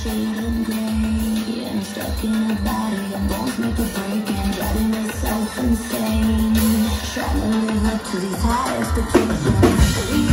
shade of gray. I'm stuck in a body, I'm bones make a break and driving myself insane. Trying to live up to these high expectations.